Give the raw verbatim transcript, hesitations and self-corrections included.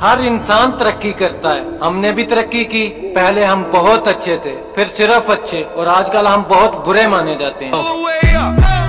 हर इंसान तरक्की करता है, हमने भी तरक्की की। पहले हम बहुत अच्छे थे, फिर सिर्फ अच्छे, और आजकल हम बहुत बुरे माने जाते हैं।